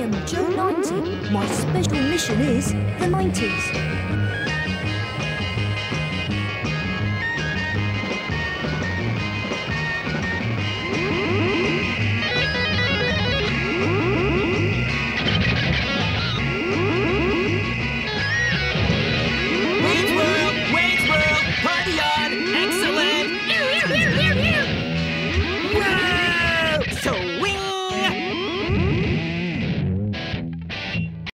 am Joe 90. My special mission is the 90s.